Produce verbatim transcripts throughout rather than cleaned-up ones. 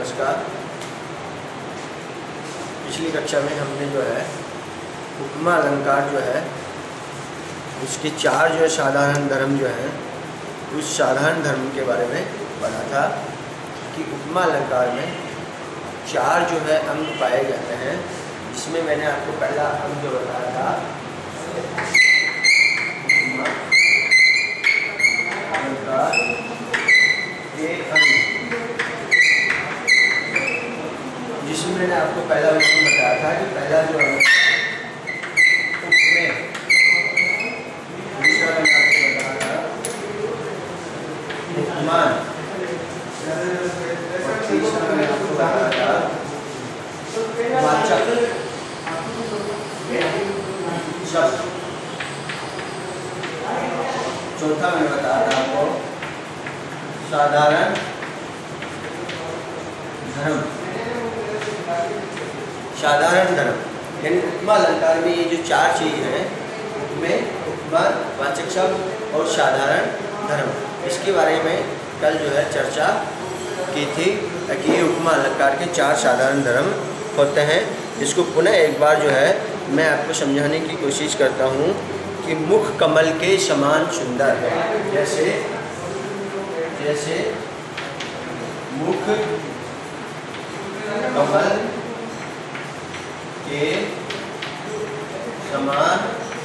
नमस्कार। पिछली कक्षा में हमने जो है उपमा अलंकार जो है उसके चार जो है साधारण धर्म जो हैं उस साधारण धर्म के बारे में पढ़ा था कि उपमा अलंकार में चार जो है अंग पाए जाते हैं, जिसमें मैंने आपको पहला अंग जो बताया था उपमा अलंकार के अंग, जिसमें मैंने आपको पहला विषय बताया था कि पहला जो अंग उपमेय, दूसरा मैंने आपको बताया था उपमान, और तीसरा मैंने आपको बताया था वाचक शब्द, चौथा मैंने बताया था आपको साधारण धर्म। साधारण धर्म यानी उपमा अलंकार में ये जो चार चीज़ हैं उपमेय, उपमान, वाचक शब्द और साधारण धर्म, इसके बारे में कल जो है चर्चा की थी कि ये उपमा अलंकार के चार साधारण धर्म होते हैं। इसको पुनः एक बार जो है मैं आपको समझाने की कोशिश करता हूँ कि मुख कमल के समान सुंदर है। जैसे जैसे मुख कमल के समान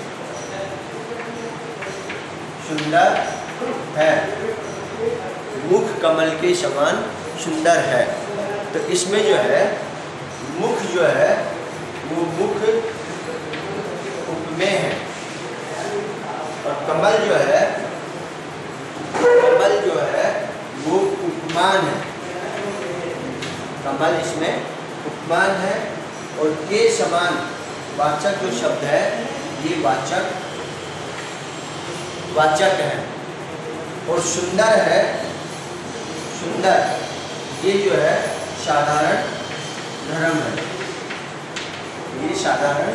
सुंदर है, मुख कमल के समान सुंदर है। तो इसमें जो है मुख जो है वो मुख उपमेय है और कमल जो है कमल जो है वो उपमान है। कमल इसमें उपमान है और के समान वाचक जो शब्द है ये वाचक वाचक है और सुंदर है, सुंदर ये जो है साधारण धर्म है। ये साधारण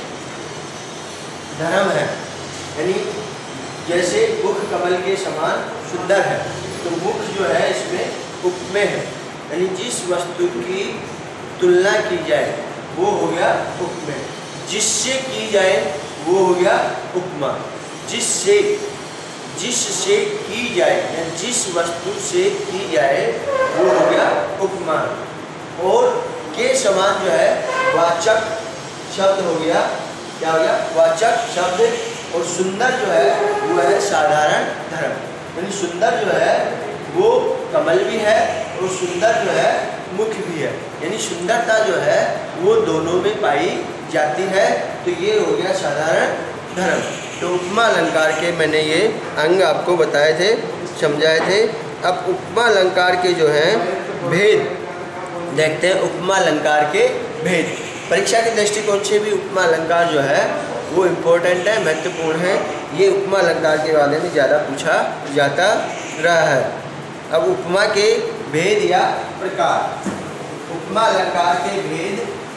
धर्म है यानी जैसे मुख कमल के समान सुंदर है तो मुख जो है इसमें उपमेय है, यानी जिस वस्तु की तुलना की जाए वो हो गया उपमेय, जिससे की जाए वो हो गया उपमा, जिससे जिससे की जाए या जिस वस्तु से की जाए वो हो गया उपमान, और के समान जो है वाचक शब्द हो गया, क्या हो गया वाचक शब्द, और सुंदर जो है वो है साधारण धर्म। यानी सुंदर जो है वो कमल भी है और सुंदर जो है मुख भी है, यानी सुंदरता जो है वो दोनों में पाई जाती है। तो ये हो गया साधारण धर्म। तो उपमा अलंकार के मैंने ये अंग आपको बताए थे, समझाए थे। अब उपमा अलंकार के जो हैं भेद देखते हैं। उपमा अलंकार के भेद परीक्षा के दृष्टिकोण से भी उपमा अलंकार जो है वो इम्पोर्टेंट है, महत्वपूर्ण है। ये उपमा अलंकार के बारे में ज़्यादा पूछा जाता रहा है। अब उपमा के भेद या प्रकार, उपमा अलंकार के भेद,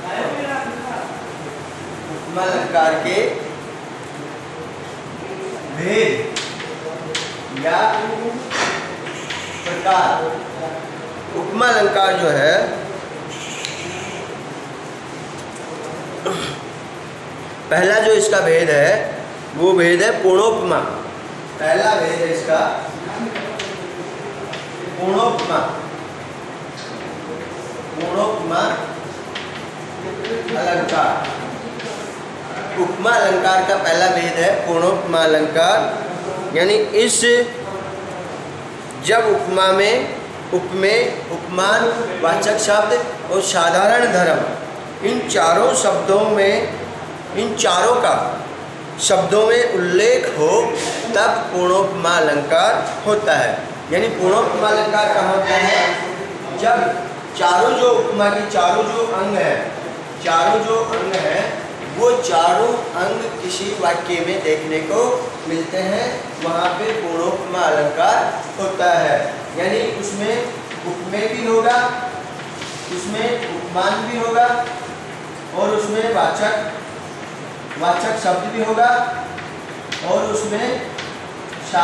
उपमा अलंकार के भेद या प्रकार। उपमा अलंकार जो है पहला जो इसका भेद है वो भेद है पूर्णोपमा। पहला भेद है इसका पूर्णोपमा। पूर्णोपमा अलंकार, उपमा अलंकार का पहला भेद है पूर्णोपमा अलंकार, यानी इस जब उपमा में उपमेय, उपमान, वाचक शब्द और साधारण धर्म इन चारों शब्दों में इन चारों का शब्दों में उल्लेख हो तब पूर्णोपमा अलंकार होता है। यानी पूर्णोपमा अलंकार कहाँ होता है? जब चारों जो उपमा की चारों जो अंग है, चारों जो अंग है वो चारों अंग किसी वाक्य में देखने को मिलते हैं, वहाँ पे पूर्णोपमा अलंकार होता है। यानी उसमें उपमेय भी होगा, उसमें उपमान भी होगा और उसमें वाचक वाचक शब्द भी होगा और उसमें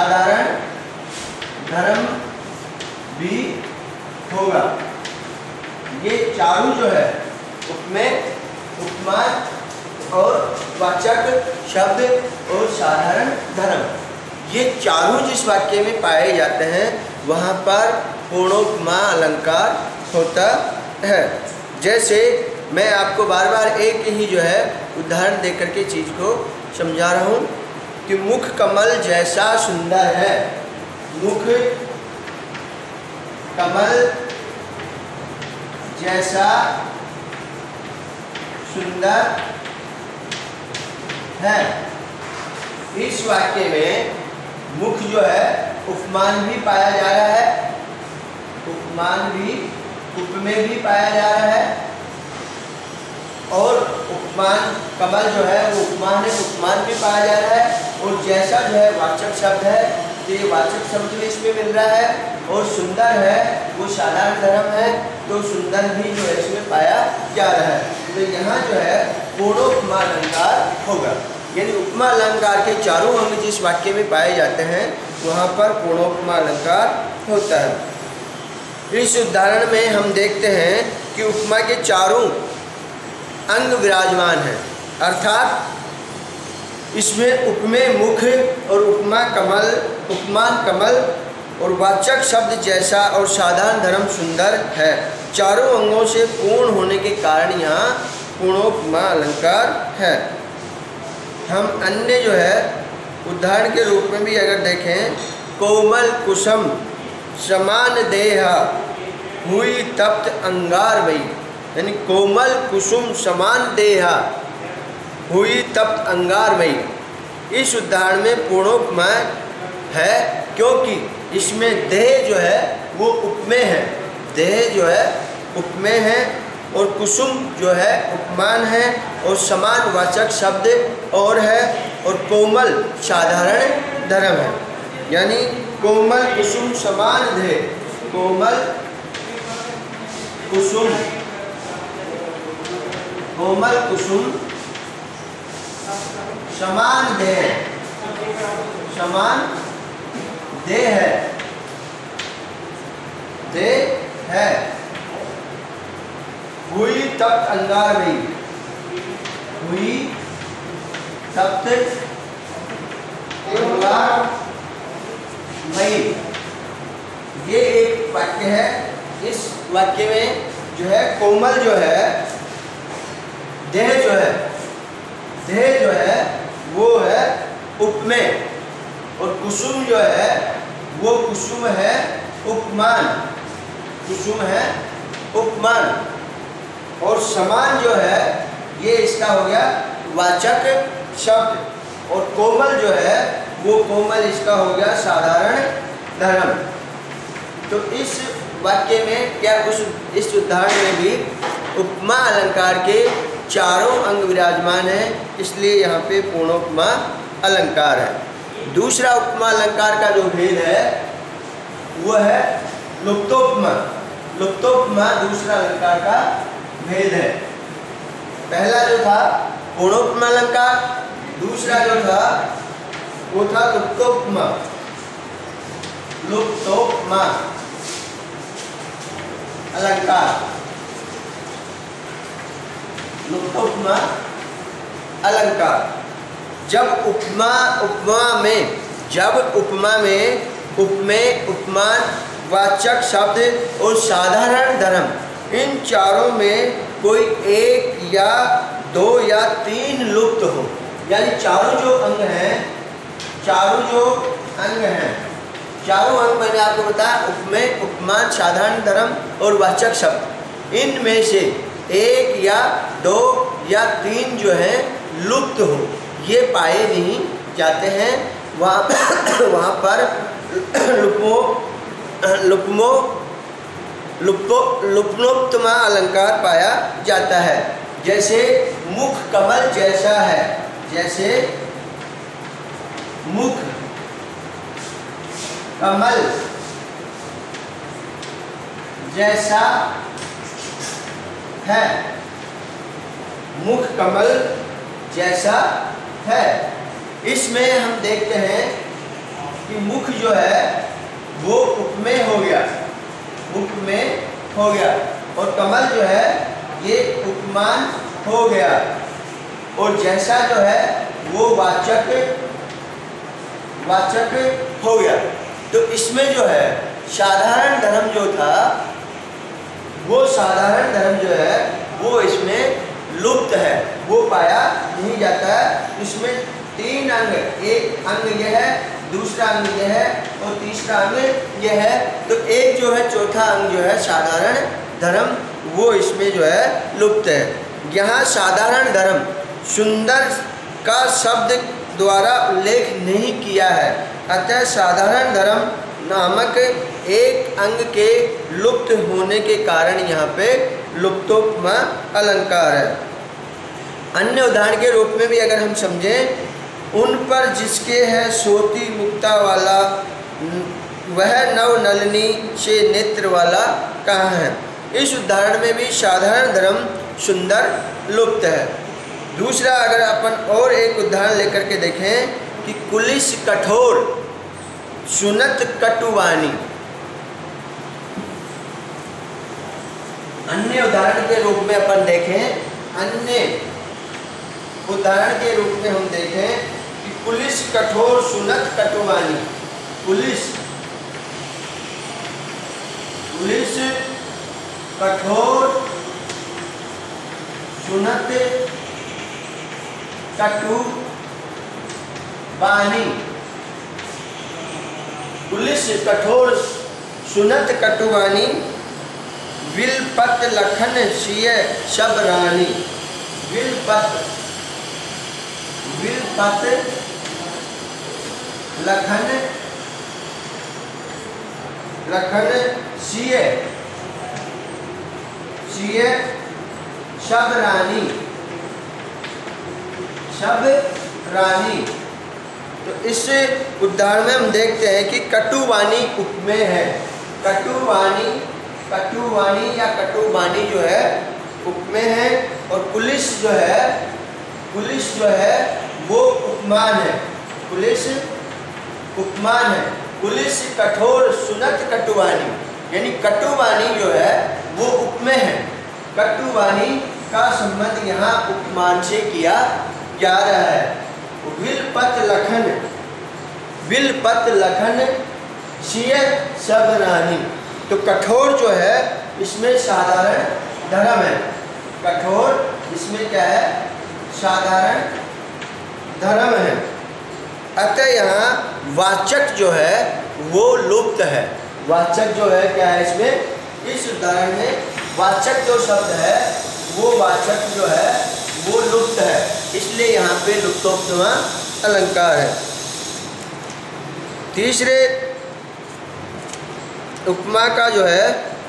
साधारण धर्म भी होगा। चारू जो है उपमेय, उपमान और वाचक शब्द और साधारण धर्म, ये चारों जिस वाक्य में पाए जाते हैं वहाँ पर पूर्णोपमा अलंकार होता है। जैसे मैं आपको बार बार एक ही जो है उदाहरण देकर के चीज़ को समझा रहा हूँ कि मुख कमल जैसा सुंदर है, मुख कमल जैसा सुंदर है। इस वाक्य में मुख जो है उपमान भी पाया जा रहा है, उपमान भी उपमेय भी पाया जा रहा है, और उपमान कमल जो है वो उपमान है, उपमान भी पाया जा रहा है, और जैसा जो है वाचक शब्द है तो ये वाचक शब्द भी इसमें मिल रहा है, और सुंदर है वो साधारण धर्म है तो सुंदर भी जो है इसमें पाया जा रहा है। तो यहाँ जो है पूर्णोपमा अलंकार होगा, यानी उपमा अलंकार के चारों अंग जिस वाक्य में पाए जाते हैं वहाँ पर पूर्णोपमा अलंकार होता है। इस उदाहरण में हम देखते हैं कि उपमा के चारों अंग विराजमान हैं, अर्थात इसमें उपमेय मुख और उपमा कमल, उपमान कमल और वाचक शब्द जैसा और साधारण धर्म सुंदर है। चारों अंगों से पूर्ण होने के कारण यहाँ पूर्णोपमा अलंकार है। हम अन्य जो है उदाहरण के रूप में भी अगर देखें, कोमल कुसुम समान देहा हुई तप्त अंगार वही, यानी कोमल कुसुम समान देहा हुई तप्त अंगार वही, इस उदाहरण में पूर्णोपमा है क्योंकि इसमें देह जो है वो उपमेय है, देह जो है उपमेय है, और कुसुम जो है उपमान है, और समान वाचक शब्द और है, और कोमल साधारण धर्म है। यानी कोमल कुसुम समान देह, कोमल कुसुम कोमल कुसुम समान देह, समान देह है, देह है, हुई तप्त अंगार में, हुई तप्त अंगार में, ये एक वाक्य है। इस वाक्य में जो है कोमल जो है देह जो है देह जो है वो है उपमेय, और कुसुम जो है वो कुसुम है उपमान, कुसुम है उपमान, और समान जो है ये इसका हो गया वाचक शब्द, और कोमल जो है वो कोमल इसका हो गया साधारण धर्म। तो इस वाक्य में क्या उस इस उदाहरण में भी उपमा अलंकार के चारों अंग विराजमान हैं, इसलिए यहाँ पे पूर्णोपमा अलंकार है। दूसरा उपमा अलंकार का जो भेद है वो है लुप्तोपमा। लुप्तोपमा दूसरा अलंकार का भेद है। पहला जो था पूर्णोपमा अलंकार, दूसरा जो था वो था लुप्तोपमा। लुप्तोपमा अलंकार, लुप्तोपमा अलंकार। जब उपमा उपमा में जब उपमा में उपमेय, उपमान, वाचक शब्द और साधारण धर्म, इन चारों में कोई एक या दो या तीन लुप्त हो, यानी चारों जो अंग हैं, चारों जो अंग हैं, चारों अंग मैंने आपको बताया उपमेय, उपमान, साधारण धर्म और वाचक शब्द, इनमें से एक या दो या तीन जो है लुप्त हो, ये पाए नहीं जाते हैं। वहाँ वहाँ पर लुप्मो लुप्मो लुप्तो लुप्नोपमा अलंकार पाया जाता है। जैसे मुख कमल जैसा है, जैसे मुख कमल जैसा है, मुख कमल जैसा है। इसमें हम देखते हैं कि मुख जो है वो उपमेय हो गया, उपमेय हो गया, और कमल जो है ये उपमान हो गया, और जैसा जो है वो वाचक वाचक हो गया। तो इसमें जो है साधारण धर्म जो था वो साधारण धर्म जो है वो इसमें लुप्त है, वो पाया नहीं जाता है। इसमें तीन अंग, एक अंग यह है, दूसरा अंग यह है और तीसरा अंग यह है। तो एक जो है चौथा अंग जो है साधारण धर्म वो इसमें जो है लुप्त है। यहाँ साधारण धर्म सुंदर का शब्द द्वारा उल्लेख नहीं किया है, अतः साधारण धर्म नामक एक अंग के लुप्त होने के कारण यहाँ पे लुप्तोपमा अलंकार है। अन्य उदाहरण के रूप में भी अगर हम समझें, उन पर जिसके है सोती मुक्ता वाला वह नव नलिनी से नेत्र वाला कहाँ है। इस उदाहरण में भी साधारण धर्म सुंदर लुप्त है। दूसरा अगर अपन और एक उदाहरण लेकर के देखें कि कुलिस कठोर सुनत कटुवानी, अन्य उदाहरण के रूप में अपन देखें, अन्य उदाहरण के रूप में हम देखें कि पुलिस कठोर सुनत कटुवानी, पुलिस पुलिस कठोर सुनत कटुवानी, पुलिस कठोर सुनत कटुवानी, विलपत लखन सिय सब रानी, विलपत विलपत लखन लखन सिय सिय सब रानी, सब रानी। तो इस उदाहरण में हम देखते हैं कि कटुवानी उपमेय है, कटुवानी कटुवानी या कटुवानी जो है उपमेय है, और पुलिस जो है पुलिस जो है वो उपमान है, पुलिस उपमान है। पुलिस कठोर सुनत कटुवानी, यानी कटुवानी जो है वो उपमेय है, कटुवानी का संबंध यहाँ उपमान से किया जा रहा है। विलपत लखन विलपत लखन सिय सब रानी, तो कठोर जो है इसमें साधारण धर्म है, कठोर इसमें क्या है साधारण धर्म है। अतः यहाँ वाचक जो है वो लुप्त है, वाचक जो है क्या है इसमें, इस उदाहरण में वाचक जो शब्द है वो वाचक जो है वो लुप्त है, इसलिए यहाँ पे लुप्तोपमा अलंकार है। तीसरे उपमा का जो है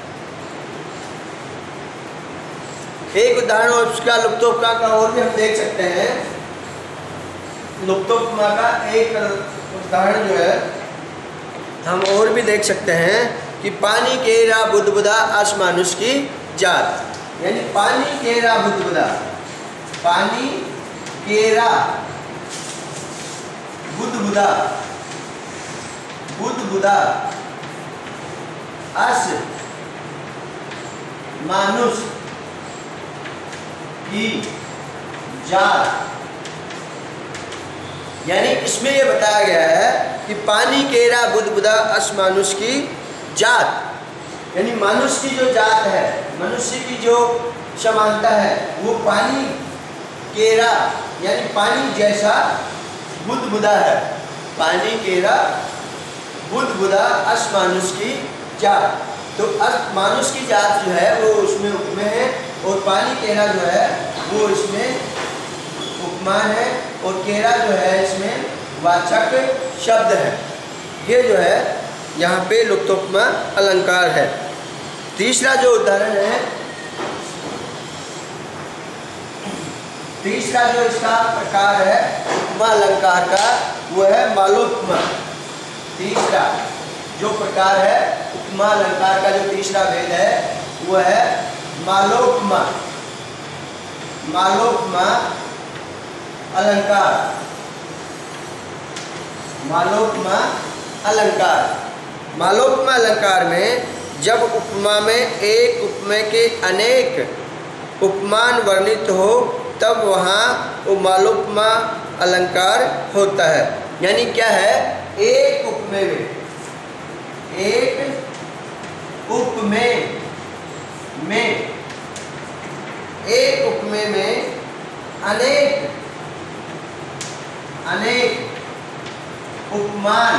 एक उदाहरण और उसका लुप्तोपमा का और भी हम देख सकते हैं। लुप्तोपमा का एक उदाहरण जो है हम और भी देख सकते हैं कि पानी केरा बुदबुदा असमानुष की जात, यानी पानी केरा बुदबुदा, पानी केरा बुदबुदा बुदबुदा अस मानुष की जात, यानी इसमें यह बताया गया है कि पानी केरा बुदबुदा अस मानुष की जात, यानी मनुष्य की जो जात है, मनुष्य की जो समानता है वो पानी केरा यानी पानी जैसा बुदबुदा है, पानी केरा बुदबुदा अस मानुष की जात। तो अस मानुष की जात जो है वो उसमें उपमेय है, और पानी केरा जो है वो इसमें उपमान है, और केरा जो है इसमें वाचक शब्द है। ये जो है यहाँ पे लुप्तोपमा अलंकार है। तीसरा जो उदाहरण है, तीसरा जो इसका प्रकार है उपमा अलंकार का वो है मालोपमा। तीसरा जो प्रकार है उपमा अलंकार का जो तीसरा भेद है वो है मालोपमा, मालोपमा अलंकार, मालोपमा अलंकार। मालोपमा अलंकार में जब उपमा में एक उपमेय के अनेक उपमान वर्णित हो तब वहाँ उपमालोपमा अलंकार होता है। यानी क्या है, एक उपमेय में एक उपमेय में एक उपमेय में अनेक अनेक उपमान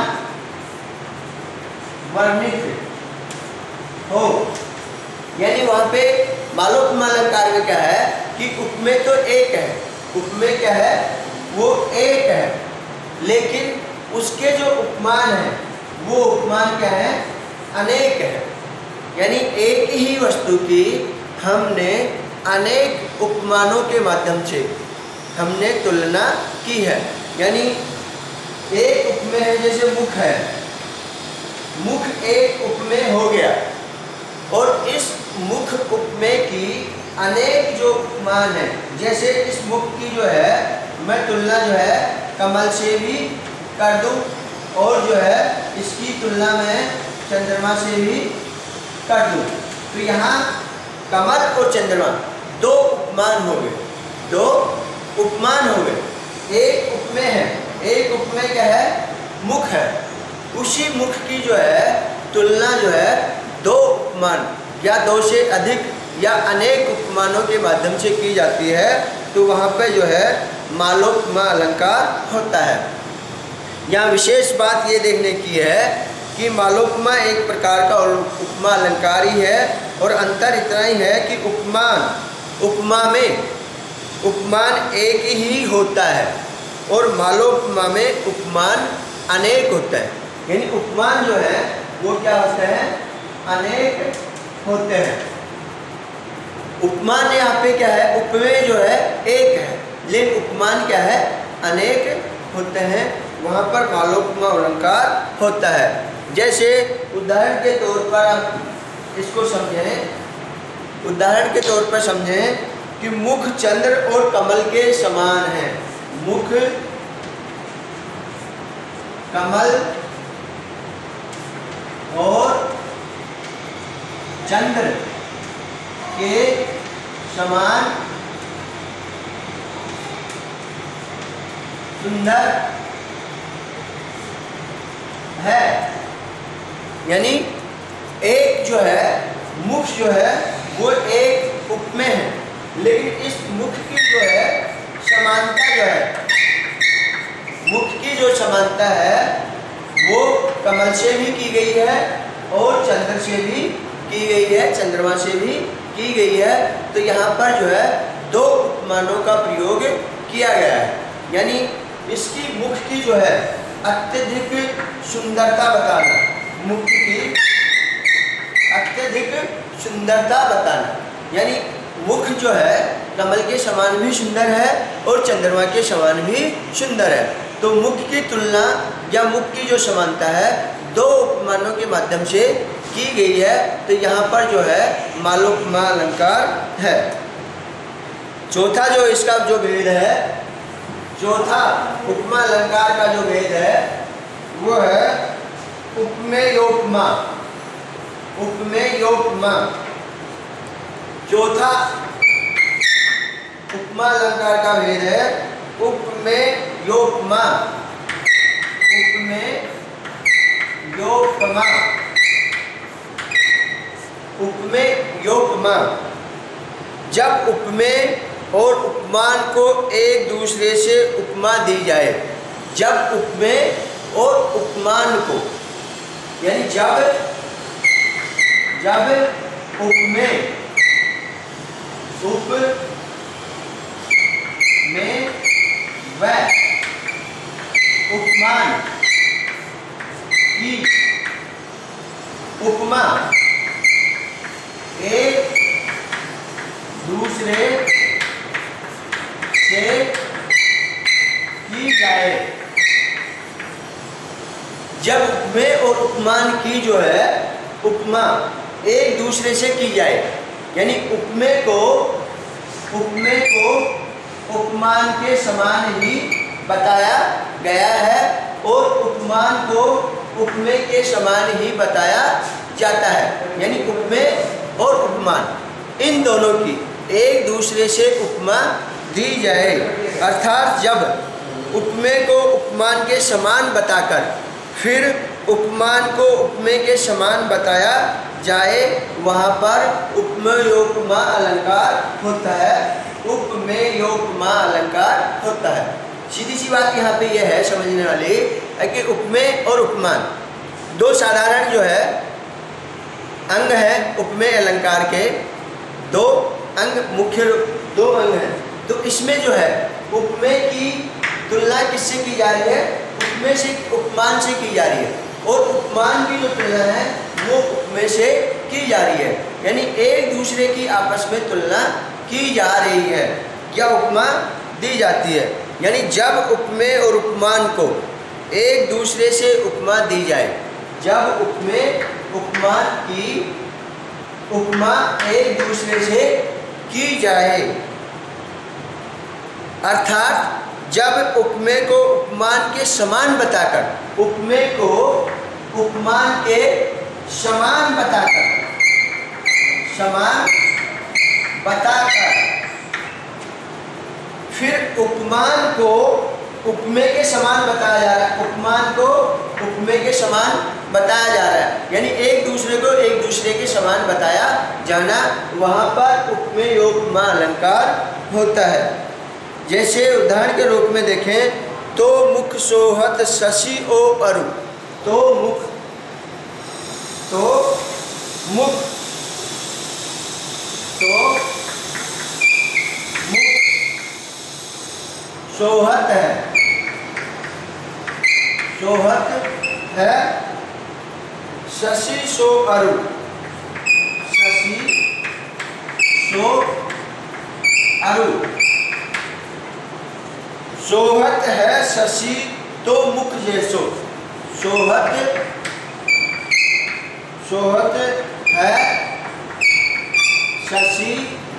वर्णित हो। यानी वहां पे मालोपमा अलंकार में क्या है कि उपमेय तो एक है, उपमेय क्या है, वो एक है, लेकिन उसके जो उपमान है वो उपमान क्या है, अनेक है। यानी एक ही वस्तु की हमने अनेक उपमानों के माध्यम से हमने तुलना की है। यानी एक उपमेय है, जैसे मुख है, मुख एक उपमेय हो गया और इस मुख उपमेय की अनेक जो उपमान है, जैसे इस मुख की जो है मैं तुलना जो है कमल से भी कर दूं और जो है इसकी तुलना में चंद्रमा से भी कर दूं, तो यहाँ कमल और चंद्रमा दो उपमान हो गए, दो उपमान हो गए। एक उपमेय है, एक उपमेय क्या है, मुख है, उसी मुख की जो है तुलना जो है दो उपमान या दो से अधिक या अनेक उपमानों के माध्यम से की जाती है, तो वहाँ पे जो है मालोपमा अलंकार होता है। यहाँ विशेष बात ये देखने की है कि मालोपमा एक प्रकार का उपमा अलंकार ही है और अंतर इतना ही है कि उपमान उपमा में उपमान एक ही होता है और मालोपमा में उपमान अनेक होता है। यानी उपमान जो है वो क्या होते हैं, अनेक होते हैं। उपमान यहाँ पे क्या है, उपमेय जो है एक है, लेकिन उपमान क्या है, अनेक होते हैं। वहाँ पर मालोपमा अलंकार होता है। जैसे उदाहरण के तौर पर आप इसको समझें, उदाहरण के तौर पर समझें कि मुख चंद्र और कमल के समान है। मुख कमल और चंद्र के समान सुंदर है। यानी एक जो है मुख जो है वो एक उपमेय है, लेकिन इस मुख की जो है समानता जो है, मुख की जो समानता है वो कमल से भी की गई है और चंद्र से भी की गई है, चंद्रमा से भी की गई है। तो यहाँ पर जो है दो उपमानों का प्रयोग किया गया है। यानी इसकी मुख की जो है अत्यधिक सुंदरता बताना, मुख की अत्यधिक सुंदरता बताना, यानी मुख जो है कमल के समान भी सुंदर है और चंद्रमा के समान भी सुंदर है। तो मुख की तुलना या मुख की जो समानता है दो उपमानों के माध्यम से की गई है, तो यहाँ पर जो है मालोपमा अलंकार है। चौथा जो इसका जो भेद है, चौथा उपमा अलंकार का जो भेद है वो है उपमेयोपमा। उपमेयोपमा चौथा उपमा अलंकार का भेद है उपमेयोपमा। उपमेयोपमा उपमेयोपमा जब उपमेय और उपमान को एक दूसरे से उपमा दी जाए, जब उपमेय और उपमान को, यानी जब जब उपमेय उपमेय व उपमान की उपमा एक दूसरे से की जाए, जब उपमेय और उपमान की जो है उपमा एक दूसरे से की जाए, यानी उपमेय को उपमेय को उपमान के समान ही बताया गया है और उपमान को उपमेय के समान ही बताया जाता है। यानी उपमेय और उपमान इन दोनों की एक दूसरे से उपमा दी जाए, अर्थात जब उपमेय को उपमान के समान बताकर फिर उपमान को उपमेय के समान बताया जाए, वहाँ पर उपमेयोपमा अलंकार होता है। उपमेयोपमा अलंकार होता है। सीधी सी बात यहाँ पे यह है समझने वाली है कि उपमेय और उपमान दो साधारण जो है अंग है उपमेय अलंकार के, दो अंग मुख्य दो अंग हैं। तो इसमें जो है उपमेय की तुलना किससे की जा रही है? उपमेय से उपमान से की जा रही है, और उपमान की जो तुलना है वो उपमेय से की जा रही है। यानी एक दूसरे की आपस में तुलना की जा रही है या उपमा दी जाती है। यानी जब उपमेय और उपमान को एक दूसरे से उपमा दी जाए, जब उपमेय उपमान की उपमा एक दूसरे से की जाए, अर्थात जब उपमेय को उपमान के समान बताकर उपमेय को उपमान के समान बताकर समान बताकर फिर उपमान को उपमेय के समान बताया जा रहा है, उपमान को उपमेय के समान बताया जा रहा है। यानी एक दूसरे को एक दूसरे के समान बताया जाना, वहाँ पर उपमेयोपमा अलंकार होता है। जैसे उदाहरण के रूप में देखें तो मुख सोहत शशि ओ अरु, तो मुख तो मुख तो मुख सोहत है सोहत है शशि सो अरु, शशि सो अरु। सोहत है शशि तो मुख जैसो, सोहत सोहत है शशि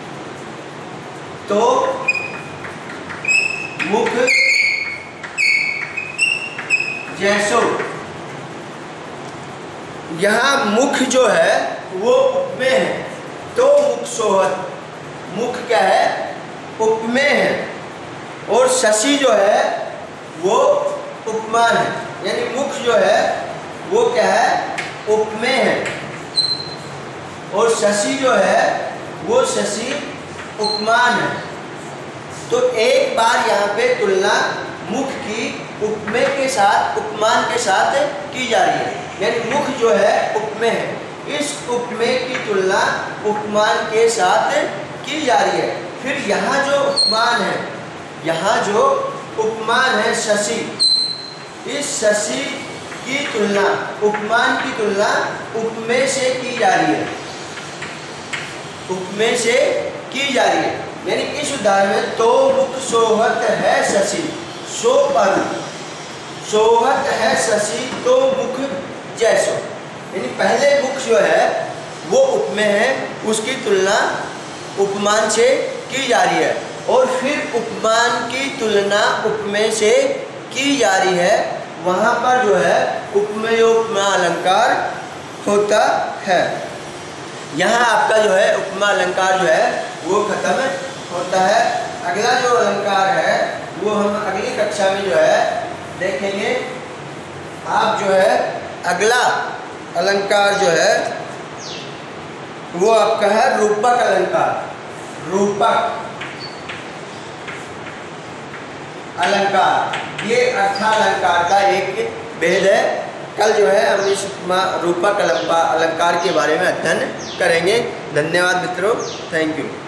तो मुख जैसो। यहाँ मुख जो है वो उपमेय है, तो मुख सोहत, मुख क्या है? उपमेय है, और शशि जो है वो उपमान है। यानी मुख जो है वो क्या है? उपमेय है, और शशि जो है वो शशि उपमान है। तो एक बार यहाँ पे तुलना मुख की उपमेय के साथ उपमान के साथ की जा रही है। यानी मुख जो है उपमेय है, इस उपमेय की तुलना उपमान के साथ की जा रही है। फिर यहाँ जो उपमान है, यहाँ जो उपमान है शशि, इस शशि की तुलना उपमान की तुलना उपमेय से की जा रही है, उपमेय से की जा रही है। यानी इस उदाहरण में तो मुख सोहत है शशि सो अरु, सोहत है शशि तो मुख जैसो। यानी पहले मुख जो है वो उपमेय है, उसकी तुलना उपमान से की जा रही है, और फिर उपमान की तुलना उपमेय से की जा रही है। वहाँ पर जो है उपमेयोपमा अलंकार होता है। यहाँ आपका जो है उपमा अलंकार जो है वो खत्म होता है। अगला जो अलंकार है वो हम अगली कक्षा में जो है देखेंगे। आप जो है अगला अलंकार जो है वो आपका है रूपक अलंकार, रूपक अलंकार। ये अर्थालंकार का एक भेद है। कल जो है हम इस रूपक अलंकार के बारे में अध्ययन करेंगे। धन्यवाद मित्रों, थैंक यू।